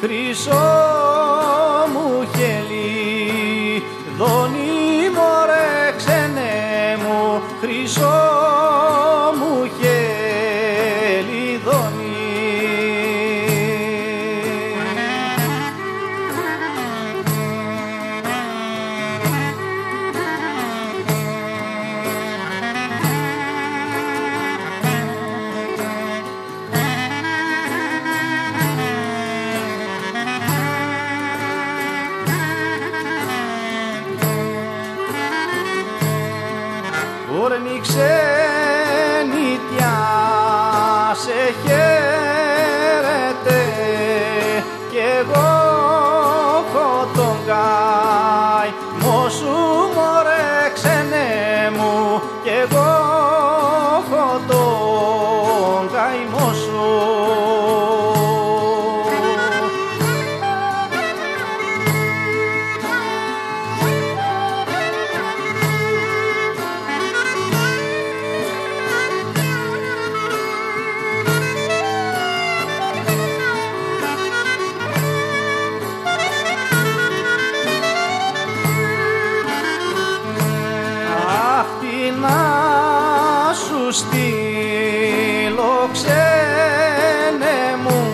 χρυσό μου χελί, δόνι μωρέ ξενέ μου, χρυσό μου χελί, δόνι. Όρνη ξενιτιά σε χαίρεται κι εγώ έχω τον καημό σου μωρέ ξενέ μου, κι εγώ έχω τον καημό σου. Να σου στείλω ξένε μου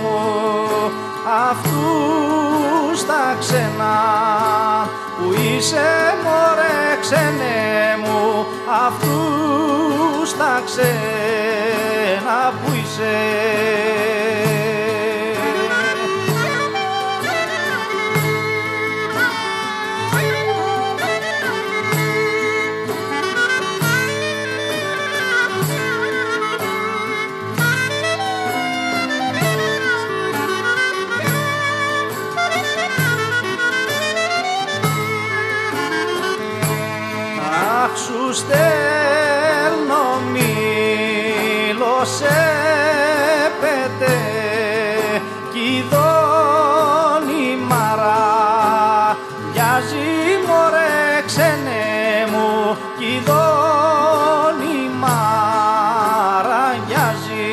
αυτούς τα ξένα που είσαι μωρέ ξένε μου, αυτούς τα ξένα που είσαι. Σου στέλνω μήλο σε πετέ κι δόνη μαρά μοιάζει μωρέ ξενέ μου, κι δόνη μαρά μοιάζει.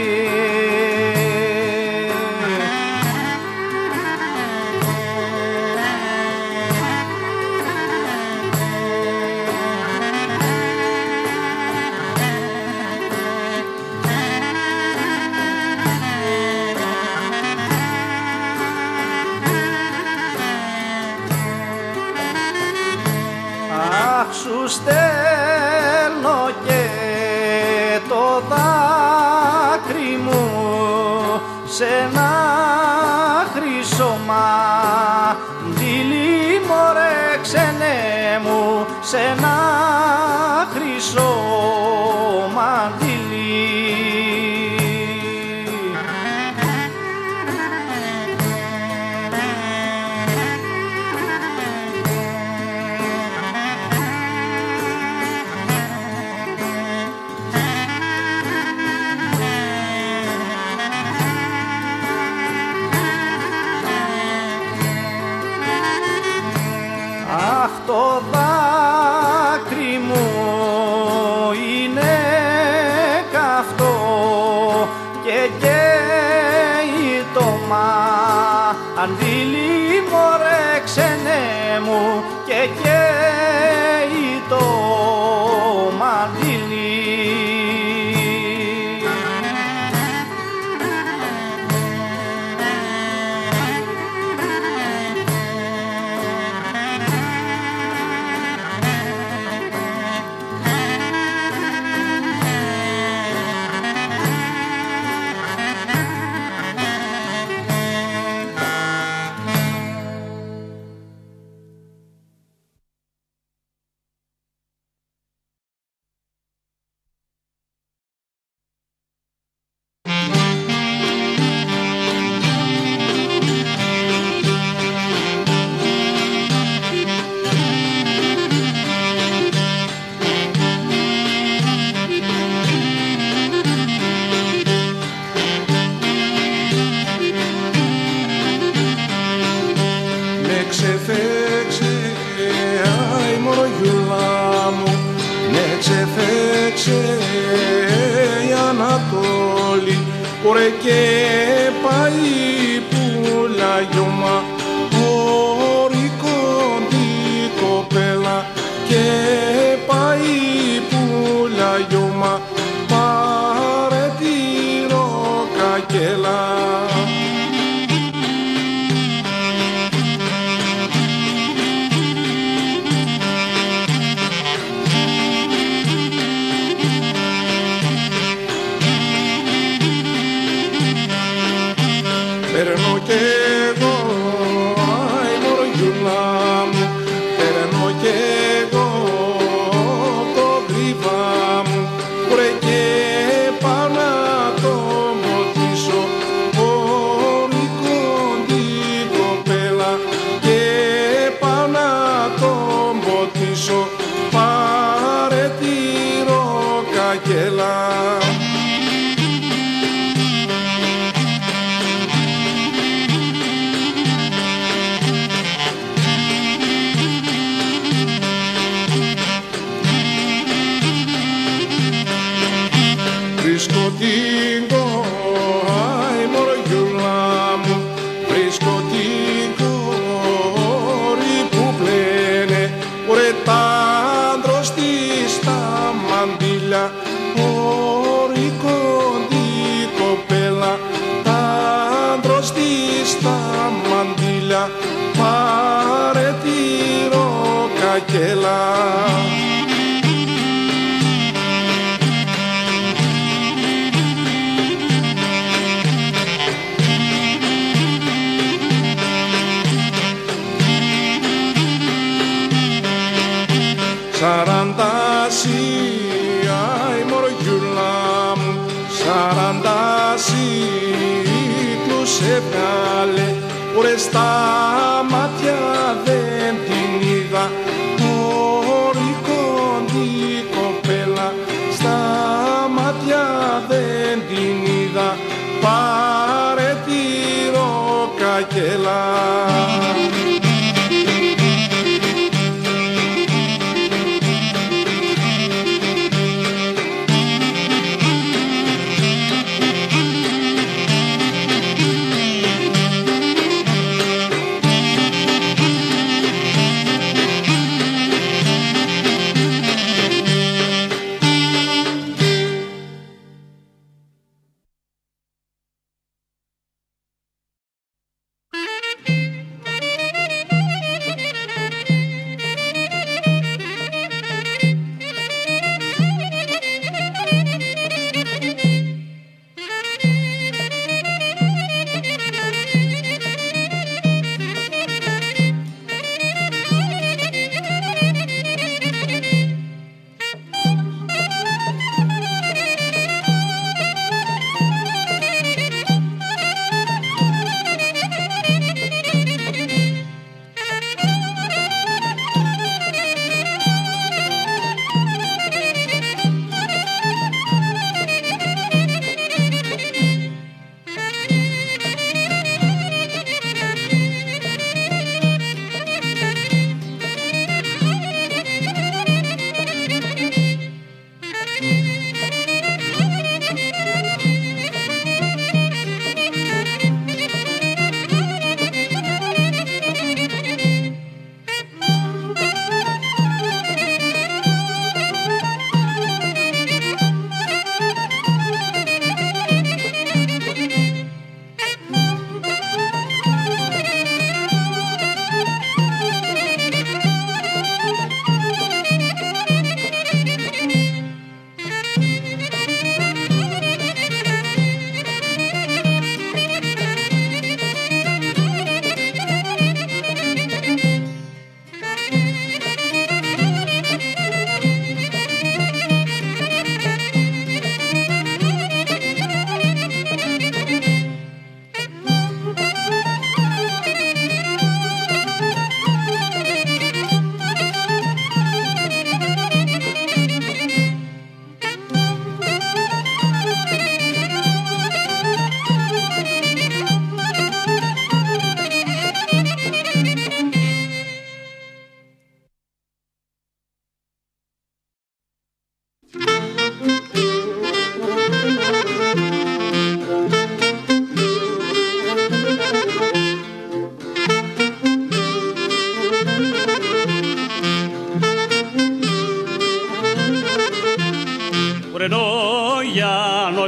Σου στέλνω και το δάκρυ μου σε ένα χρυσό μαντίλι μωρέ ξενέ μου, σε ένα χρυσό μαντίλι. Αχ, το δάκρυ μου είναι καυτό και καίει το μαντίλι μωρέ ξενέ μου, και καίει το μαντίλι. Ωραία και πάει πουλάει γιώμα, ορικόντι κοπέλα και πάει πουλιά γιώμα, πάρε τη ροκακέλα. Παίρνω κι εγώ, άι μωρογιούλα μου, παίρνω κι εγώ το γρήβα μου, βρε και πάω να το ποτίσω, ορικόντι κοπέλα και πάω να το ποτίσω, πάρε τη ροκακέλα. Βρίσκω την κόρη, μωρογιούλα μου, βρίσκω την κόρη που πλένε, ρε τ' άντρος της τα μαντήλια, ορικόντι κοπέλα, τ' άντρος της τα μαντήλια, πάρε τη ροκακέλα. Σαραντάσι, άι μωρογιούλα μου, σαραντάσι τους έβγαλε, ρε στα μάτια δεν την είδα, ορικόντι κοπέλα, στα μάτια δεν την είδα, πάρε τη ροκακέλα.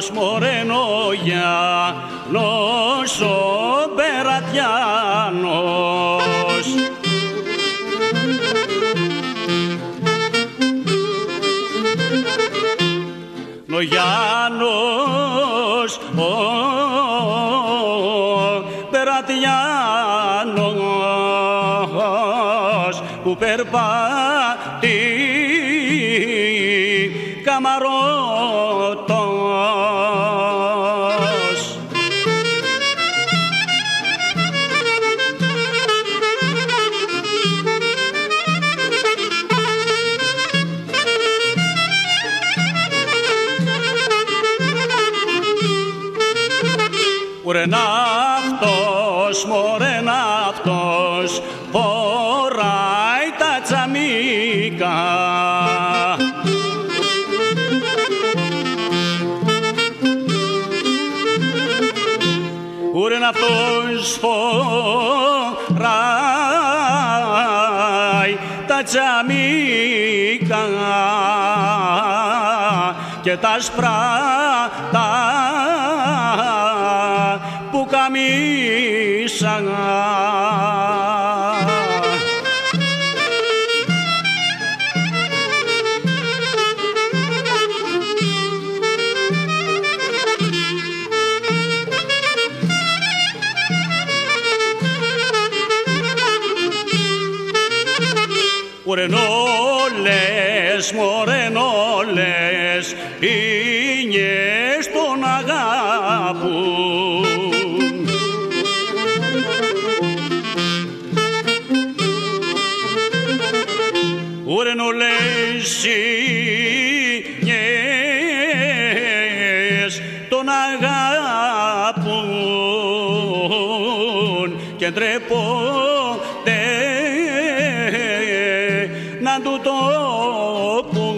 Μωρένο Γιάννος ο Περατιάνος. Ο Γιάννος ο Περατιάνος που περπατεί καμαρότος. Ουρεν αυτός, μωρέν αυτός, φοράει τα τσαμίκα. Ουρεν αυτός φοράει τα τσαμίκα και τα σπράτα που καμίσαν. Ουρενόλες, μωρενόλες, ίνιες τον αγάπουν. Ουρενόλες, ίνιες τον αγάπουν και ντρέπονται να του το πουν.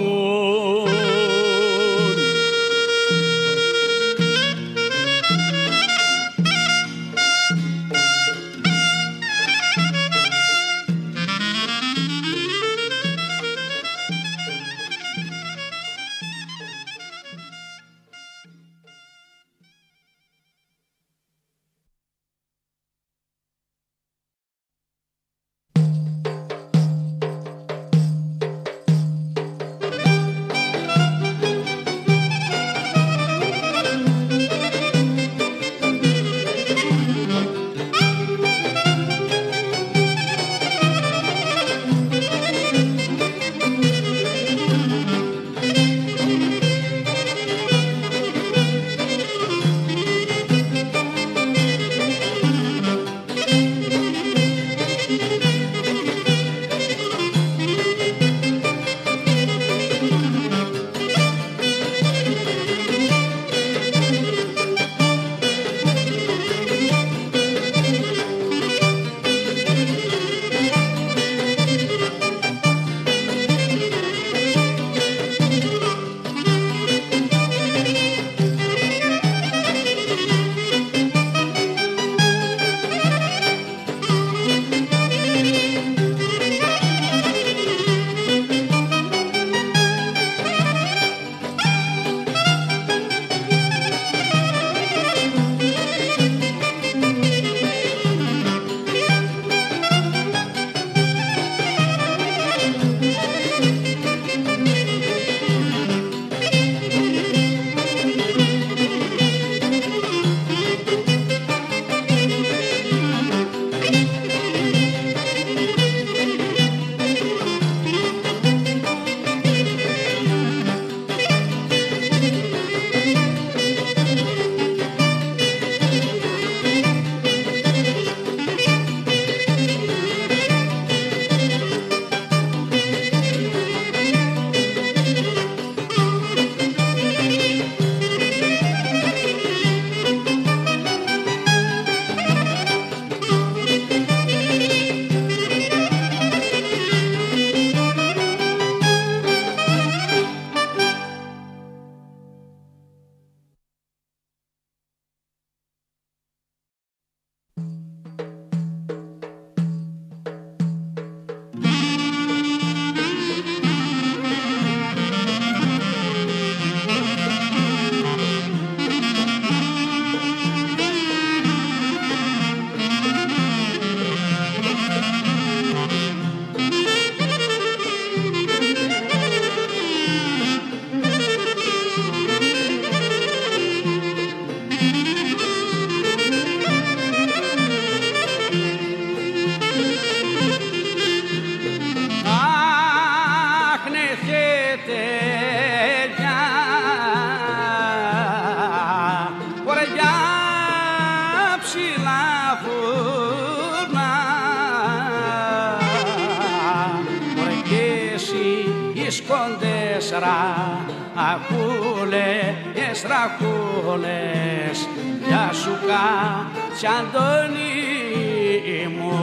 ραχούλες, ραχούλες, γεια σου Κάτσι Αντώνη μου.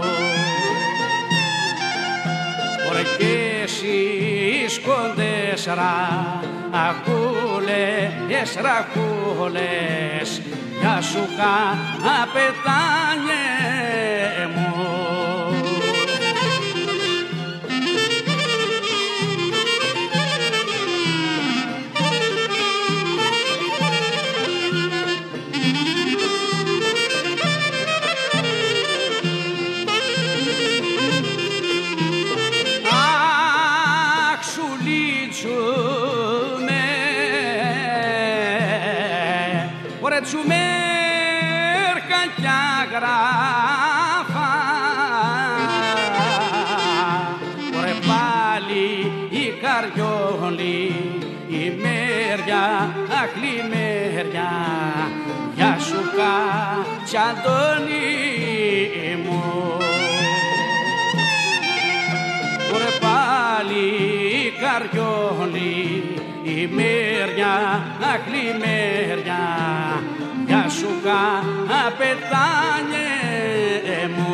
Ωραία και εσείς κοντές ραχούλες, ραχούλες, γεια σου καπετάνιε μου. Τσουμέρκα κι αγράφα, ωραία πάλι η καριόλη, η μέρια, αχλή μέρια, γεια σου Κάτσι Αντώνη μου. Ωραία πάλι η καριόλη, η μέρια, αχλή μέρια, γεια σου καπετάνιε μου.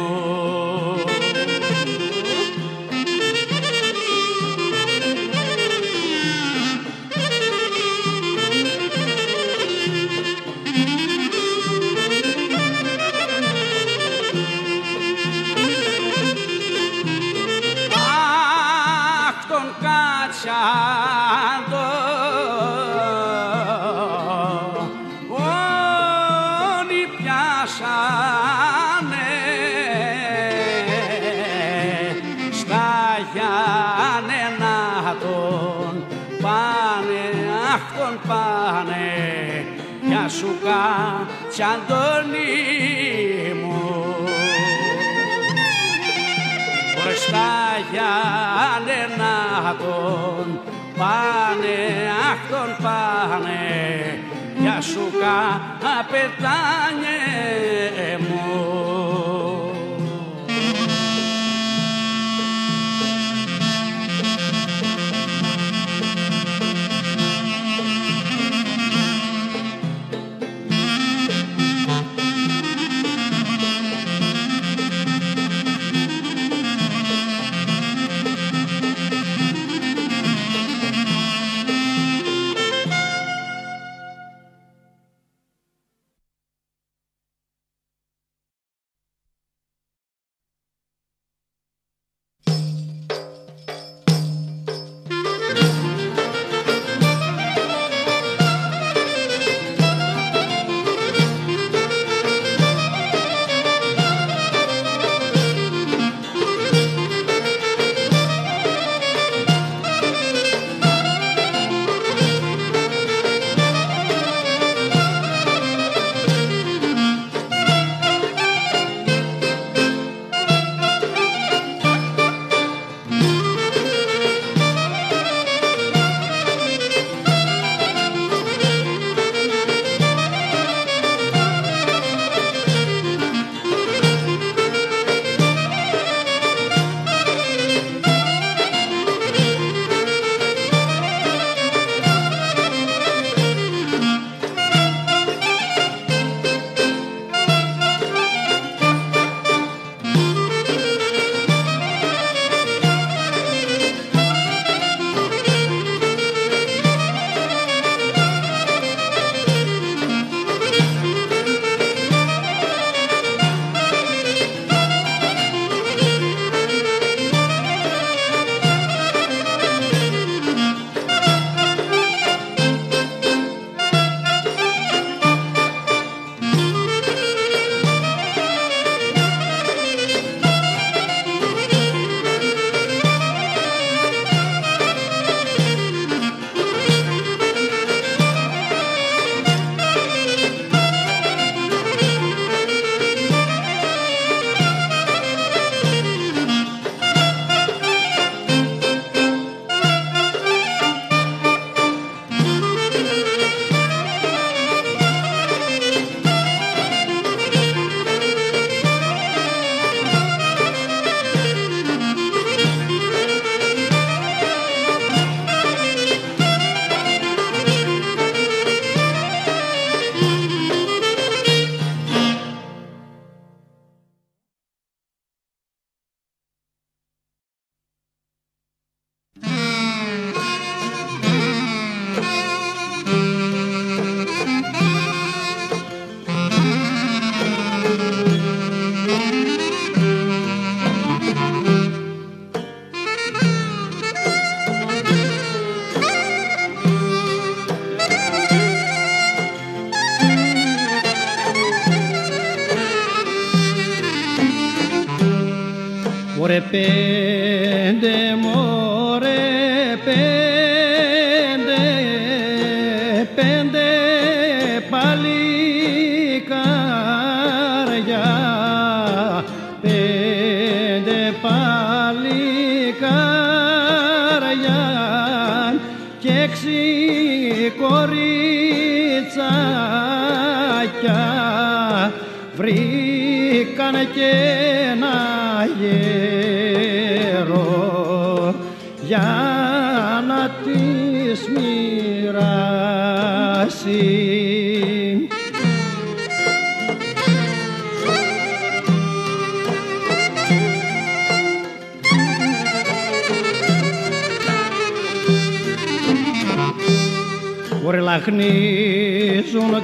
Αχ, τον Κάτσι πάνε, γεια σου Κάτσι Αντώνη μου. Μπροστά Γιάννενα τον πάνε, αχ τον πάνε, γεια σου καπετάνιε μου. Ωρε πέντε μωρέ πέντε, πέντε παλικάρια, πέντε παλικάρια και έξι κοριτσάκια βρήκανε και ένα γέρο για να τις μοιράσει. Ωρε λαχνίζουν,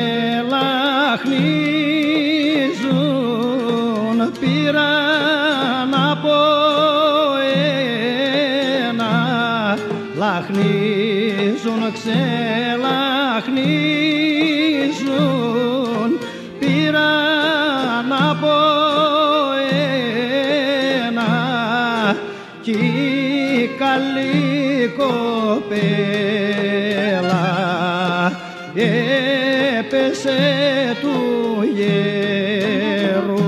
ξελαχνίζουν, πήραν από ένα. Λαχνίζουν, ξελαχνίζουν, πήραν από ένα. Κι η καλή κοπέλα έπεσε του γέρου.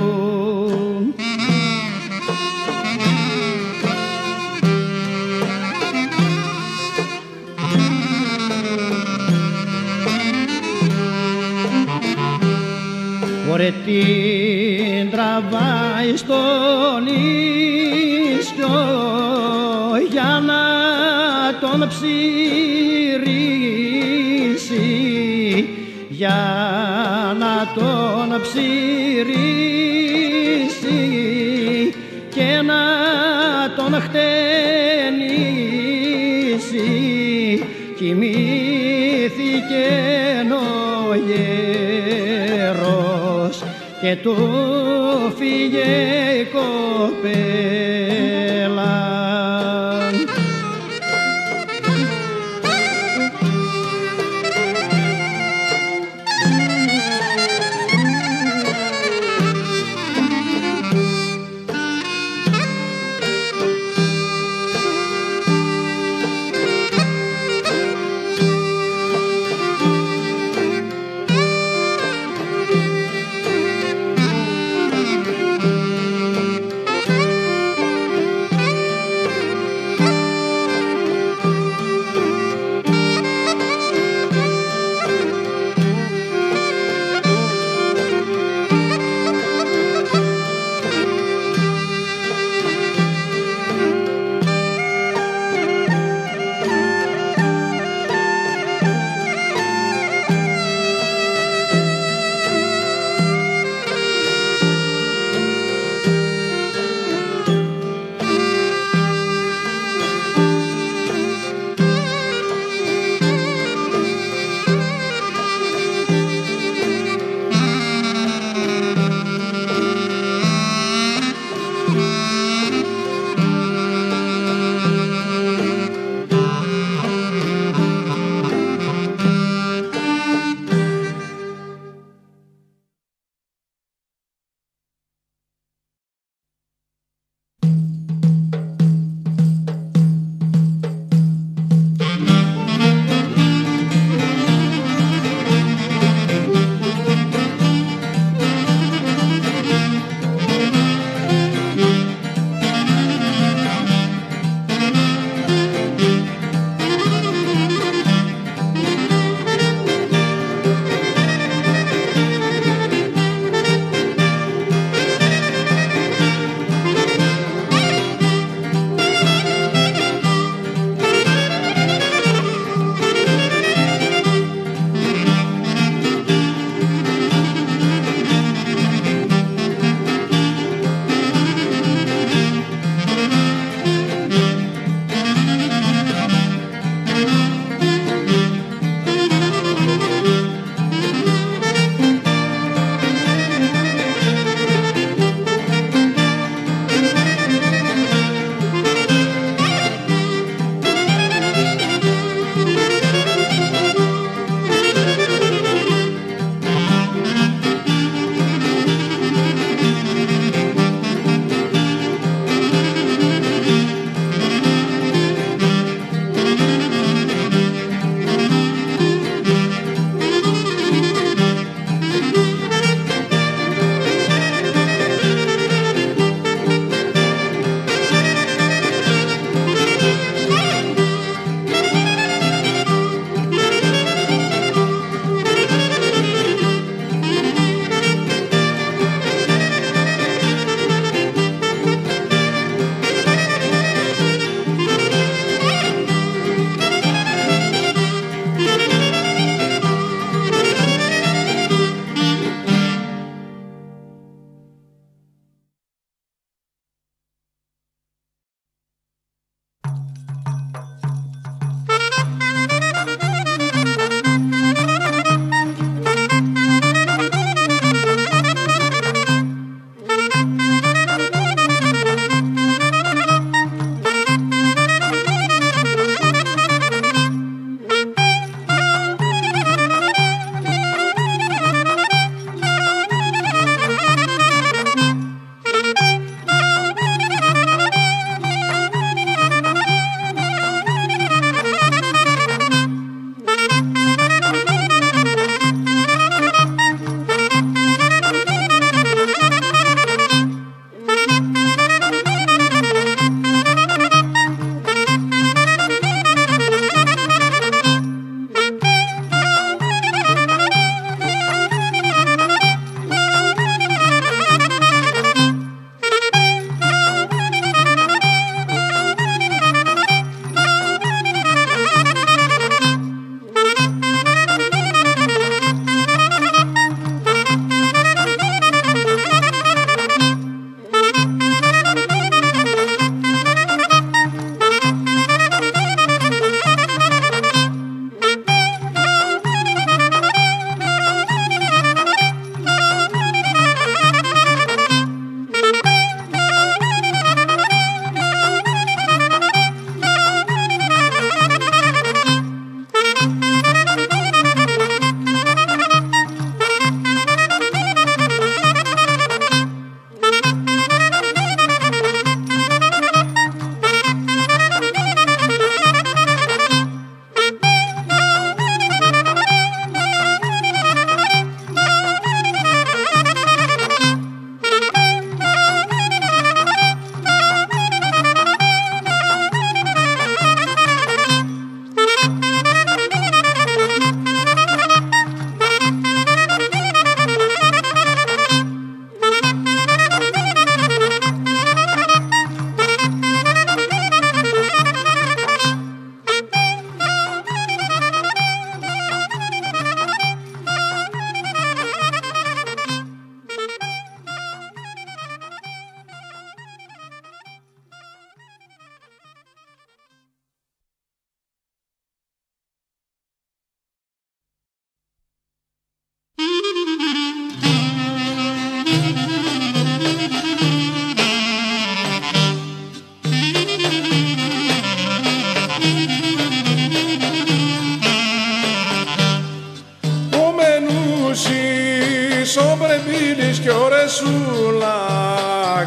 Ωρε την τραβάει στον ίσιο για να τον ψηρίσει, για να τον ψηρίσει και να τον χτενίσει. Κοιμήθηκε ο γέρος και του φύγε η κοπέλα.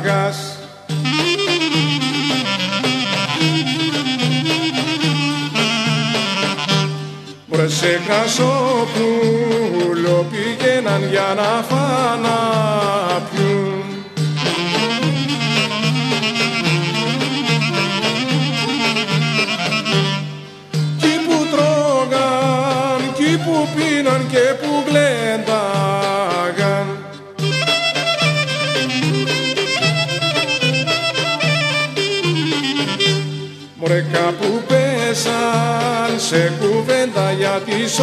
Βρε σε Κρασόπουλο πήγαιναν για να φάνα πιούν. Κι που τρώγαν, κι που πίναν και που γλένταγαν. Μωρέ κάπου πέσαν σε κουβέντα για τις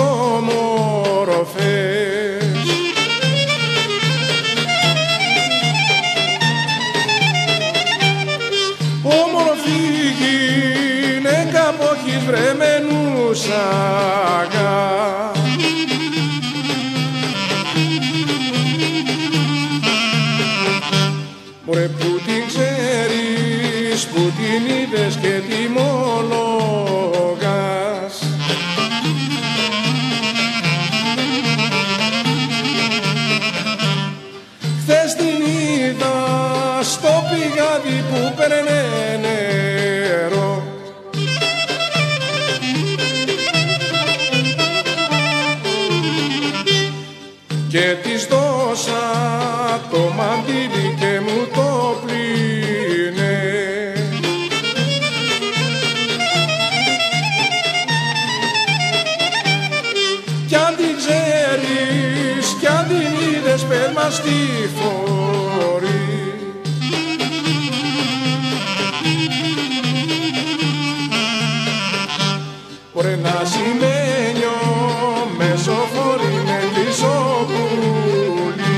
όμορφες. Όμορφη γυναίκα που έχεις βρεμενούσαγα. Μωρέ που την ξέρεις, που την είδες και τιμολογάς. Χθες την είδα στο πηγάδι που παίρνε νερό. Και της δώσα το μαντίλι και μου το πλύνε. Κι αν την ξέρεις, κι αν την είδες, πες μας τι φορεί. Μπορεί ένα σημαίνιο μεσοφορεί με λισοπούλι.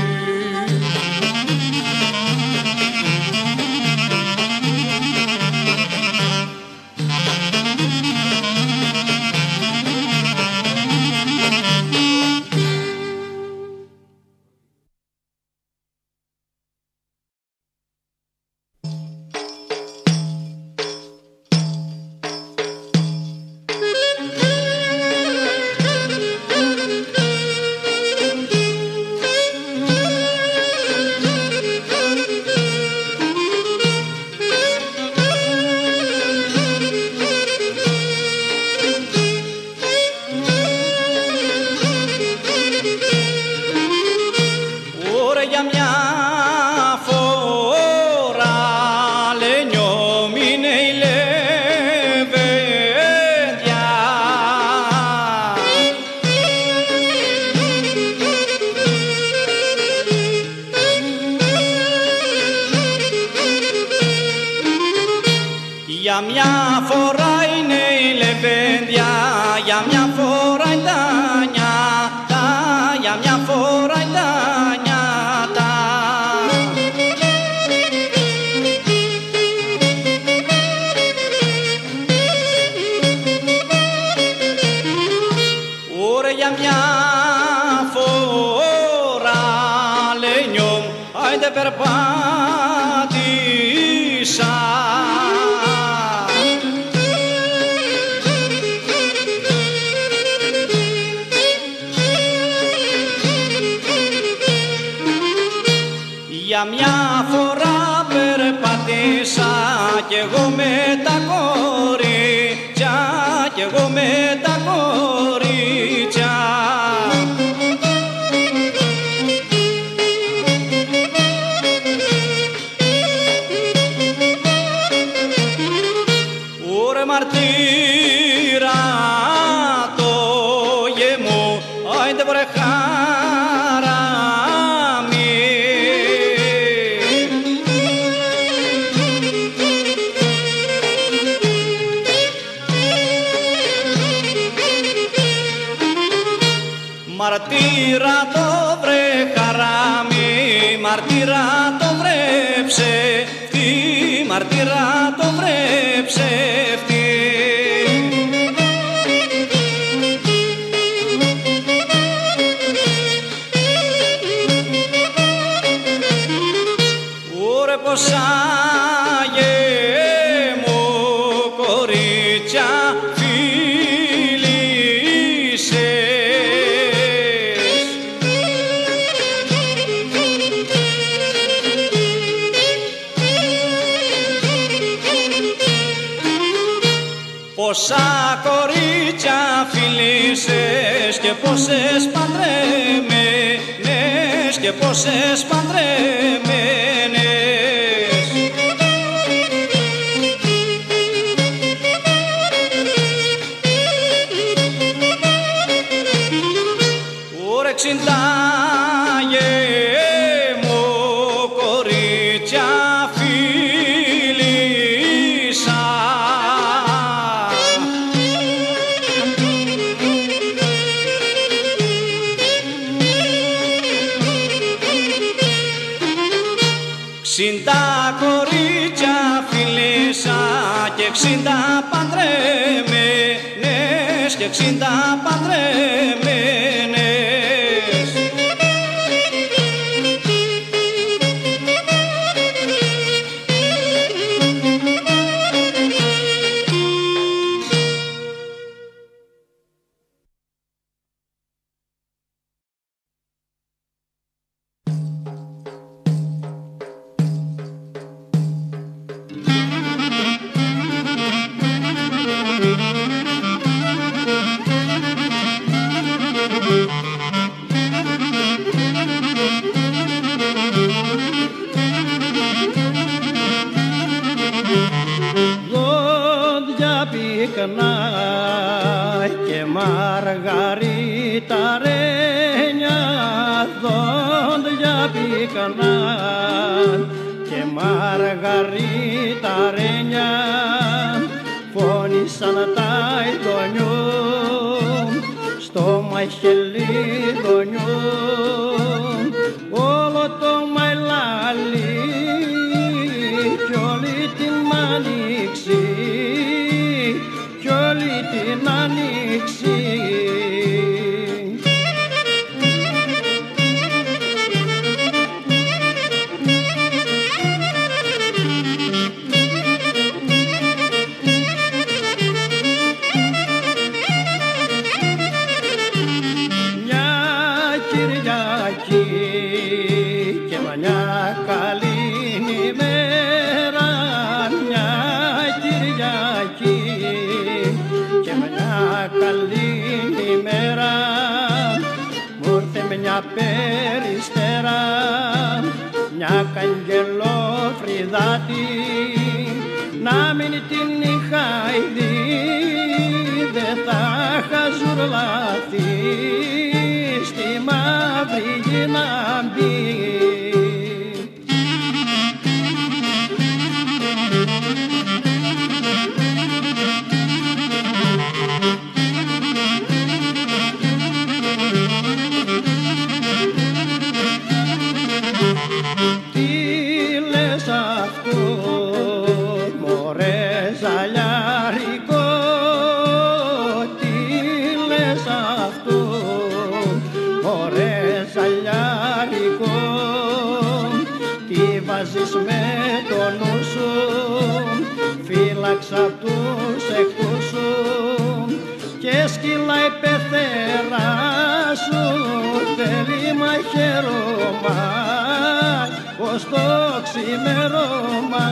Για μια φορά είναι η λεβέντια, για μια φορά είναι τα νιάτα, για μια φορά είναι τα νιάτα. Ωραία για μια φορά λένιο, άιντε περπάτησα. Για μια φορά περπατήσα κι εγώ με τα κορίτσια, κι εγώ με τα κορίτσια. Ωρε μαρτύρα το γεμού, άιντε βρε μαρτύρα το βρε χαράμι, μαρτύρα το βρε ψεύτη, μαρτύρα το βρε ψεύτη. Ωρε ποσά γεμώ κορίτσια φίλησε. Πόσα κορίτσια φιλήσες και πόσες παντρεμένες και πόσες παντρεμένες. Ωρεξιντάγε μου κορίτσια φίλησα. Ξήντα κορίτσια φίλησα και 60 παντρεμένες και 60 παντρεμένες. Δόντια πυκνά και μαργαριταρένια, δόντια πυκνά και μαργαριταρένια, φώνησαν τα ειδονιού στο μαχελίδονιού, όλο το μαϊλάλι κι όλη την άνοιξη, κι όλη την άνοιξη. Μια Κυριακή και μια καλή ημέρα, μια Κυριακή και μια καλή ημέρα, μου ήρθε μια περιστέρα, μια καγγελοφριδάτη, να μην την είχα ήδη, δεν θα είχα ζουρλαθεί στη μαύρη γη να μπει. Τι λες αυτό, μωρέ ζαλιάρικο, τι λες αυτό, μωρέ ζαλιάρικο, τι βάζεις με το νου σου, φύλαξα απ' τους εχθρούς σου και σκυλάει πεθερά σου, θέλει μαχαίρωμα ως το ξημέρωμα.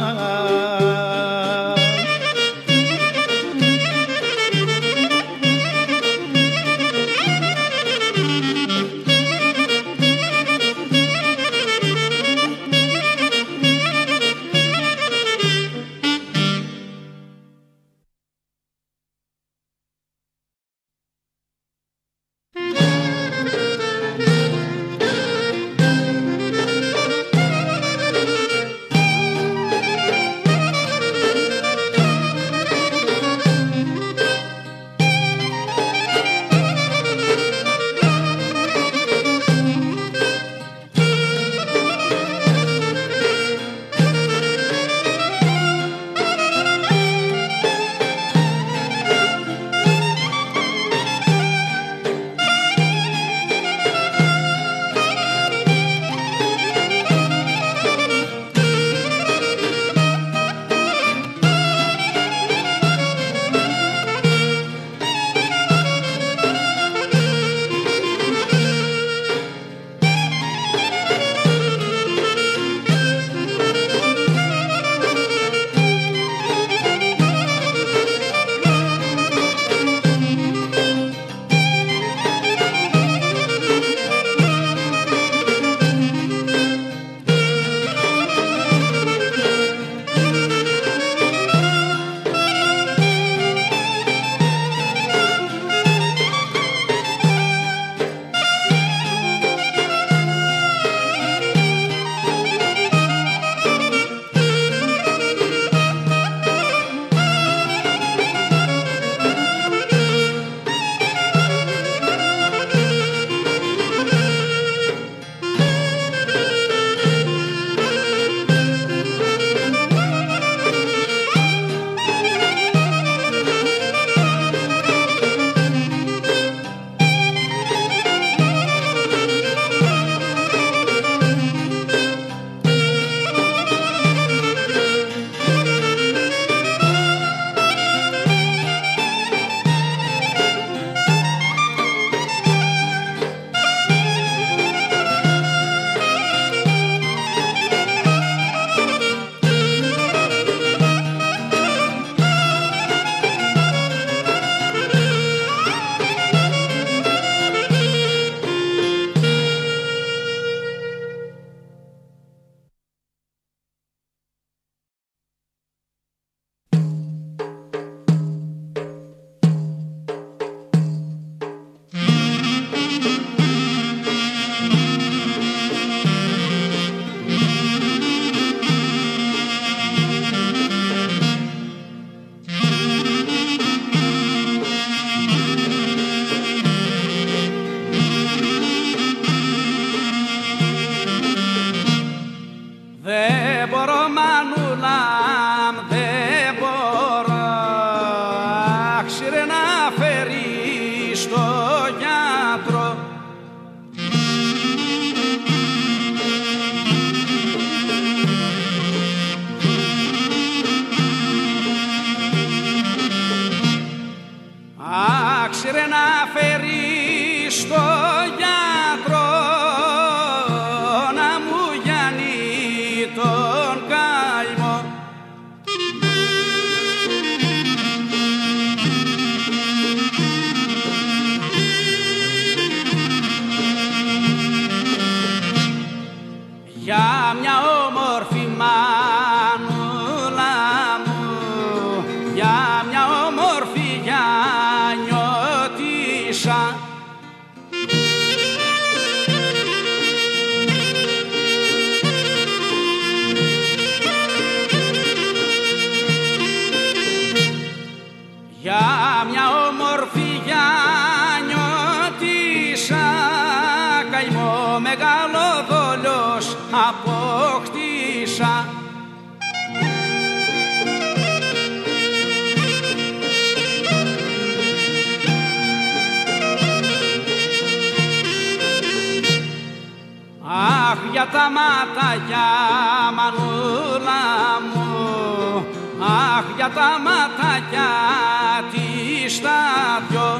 τα ματάκια μανούλα μου, αχ για τα ματάκια της τα δυο.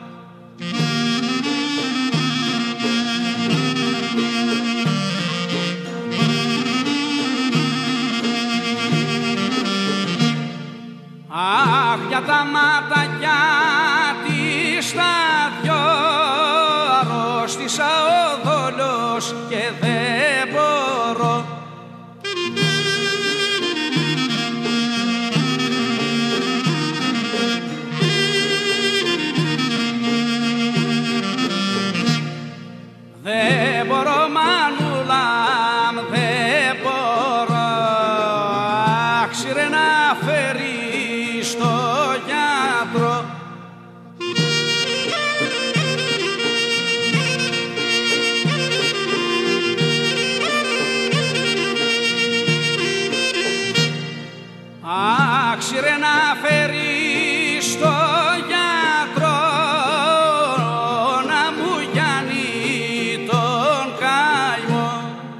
Αχ για τα ματάκια της τα δυο, αρρώστησα ο δόλος και δεν μπορώ. Δεν μπορώ μανούλα, δεν μπορώ, άξιρε να φέρει στο γιατρό. Άξιρε να φέρει στο γιατρό, να μου γιάνει τον καημό.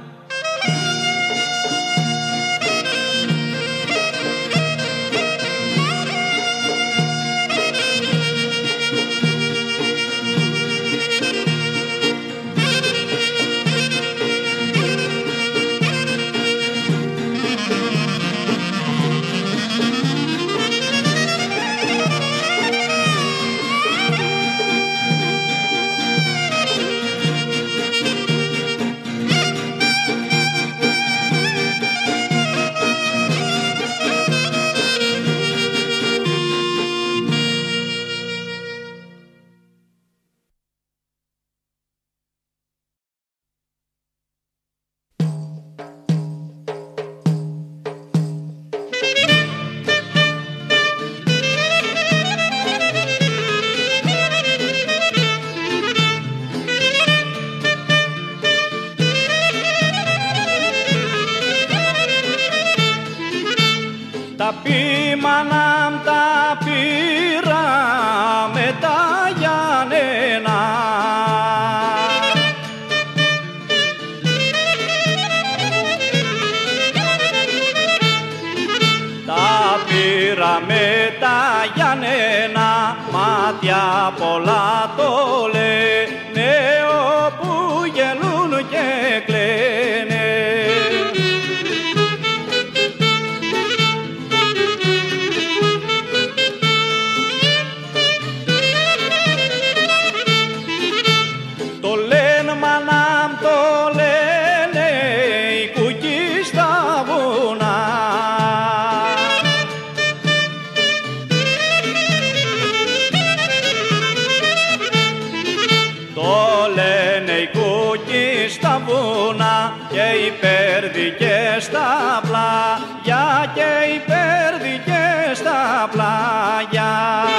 Τα ποίμαναμ τα πήρα με τα Γιάννενα, τα πήρα με τα Γιάννενα, μάτια πολλά το λένε, όπου γελούν και κλαίνε. Στα βουνά και υπέρδικες στα πλάγια, και υπέρδικες στα πλάγια.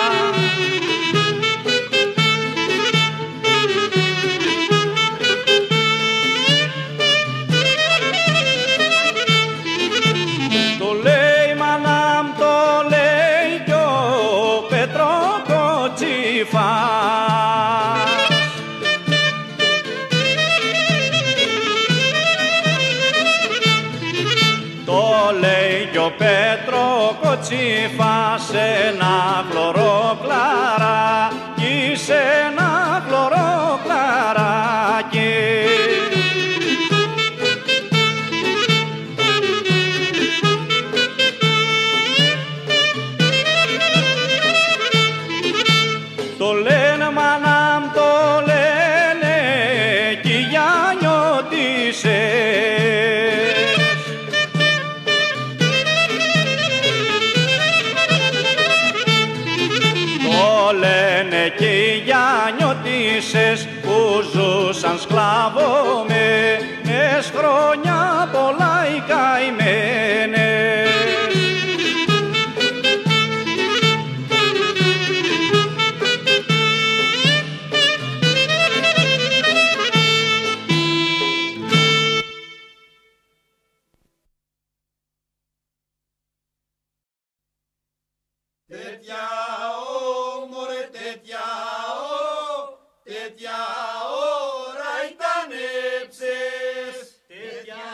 Το λέει μανάμ, το λέει κι ο Πετροκοτσίφας. Ο Πετροκοτσίφας σε ένα χλωροκλαράκι, σε ένα χλωροκλαράκι. Το λένε μανάμ, το λένε κι οι Γιάννιωτισσες. Λένε κι οι Γιάννιωτισσες που ζούσαν σκλαβωμένες, χρόνια πολλά οι καημένες. Τέτοια ώρα ήταν έψες, τέτοια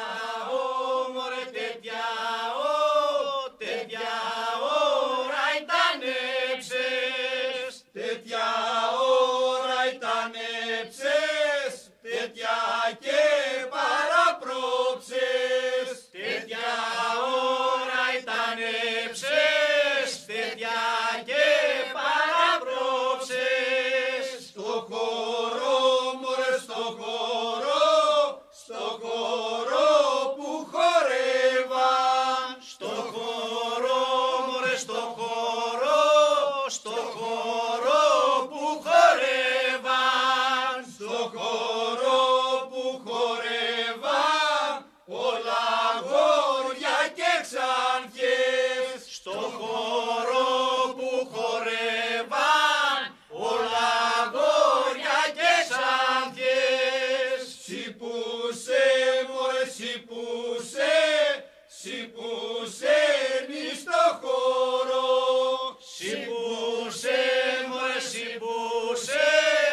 σέρνεις στο χώρο, Συμπούσε μωρέ συμπούσε,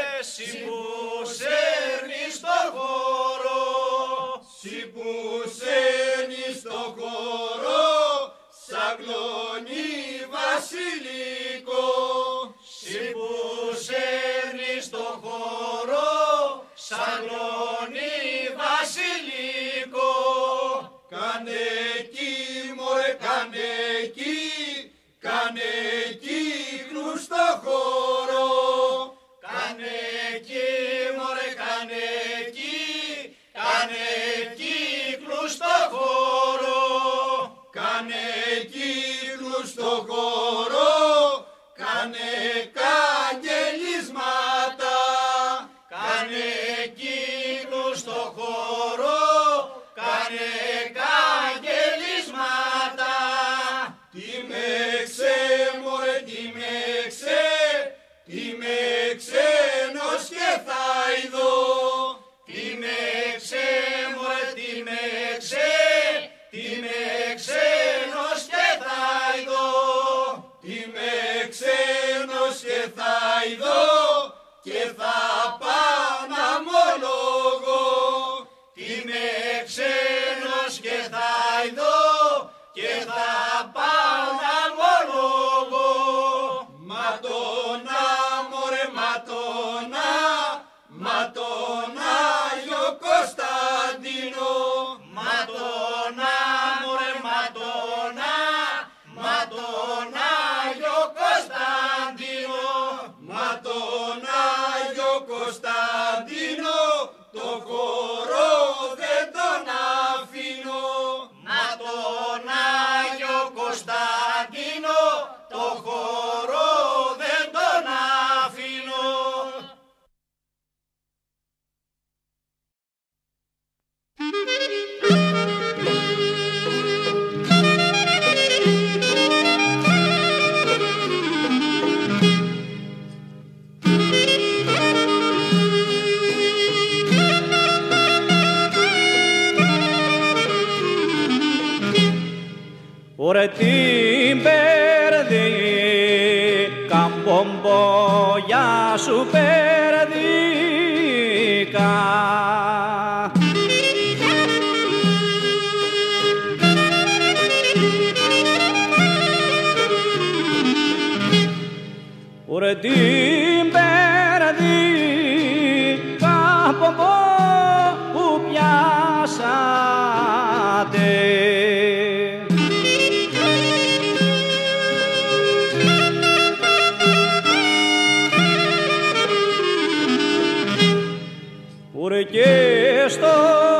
σέρνεις στο χώρο, σέρνεις στο χώρο, σαν κλονί βασιλικό, σέρνεις στο χώρο, σαν κλονί βασιλικό. κάνε εκεί μωρέ κάνε κύκλους στο χώρο, Κάνε εκεί μωρέ κάνε κύκλους στο χώρο, κάνε κύκλους στο χώρο, κάνε καγγελίσματα, κάνε κύκλους στο χώρο, κάνε καγγελίσματα. τι με ξέ μωρέ τι με ξένος και θα ειδώ, Τι με ξέ μωρέ τι με ξένος και θα ειδώ, τι με ξένος και θα ειδώ και θα πάω να μολόγω, Τι με ξένος και θα ειδώ και θα πάω να μολόγω. ματώνα μωρέ ματώνα Άγιο Κωνσταντίνο, Ματώνα μωρέ ματώνα Άγιο Κωνσταντίνο, ματώνα Άγιο Κωνσταντίνο, το χώρο δεν τον αφήνω, Ματώνα Άγιο Κωνσταντίνο, το χώρο δεν τον αφήνω. Ωρε την περδίκα, πομπόγια σου περδίκα. Ωρε την περδίκα, πομπό που πιάσατε. Και στο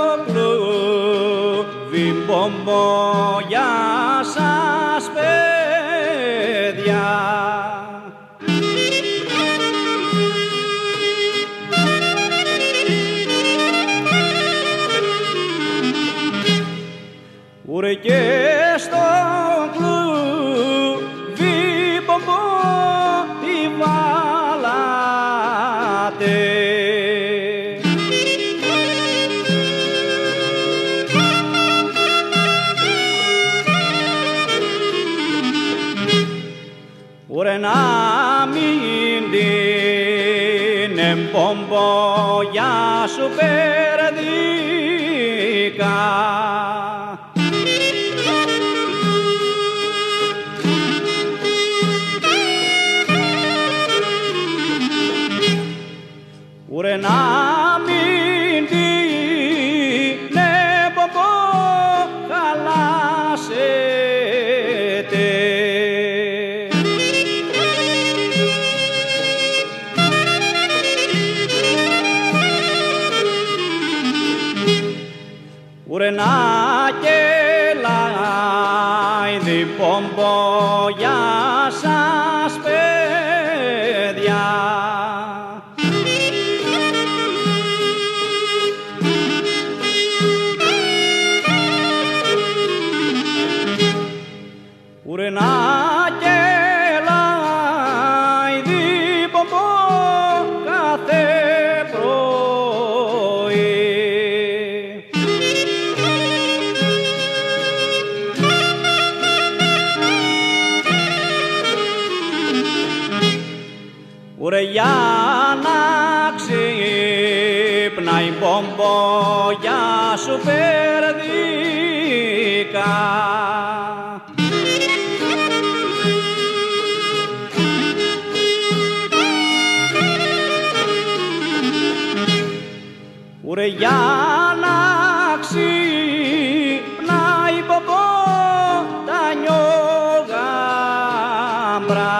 κλουβί πομπό για σας παιδιά. Ουρε και στο κλουβί πομπό τη βάλατε. Ωρε να μην την εμπόμπο για σου περδίκα. Ωρε να μην την εμπόμπο χαλάσετε. Ουρε να κελάει διπόμπο για σας παιδιά. Ουρε να κελάει διπόμπο κάθε πρωί. Ουρε για να ξυπνάει μπομπόγια σου περδίκα. Ουρε για να ξυπνάει μπομπό τα νιόγαμπρα.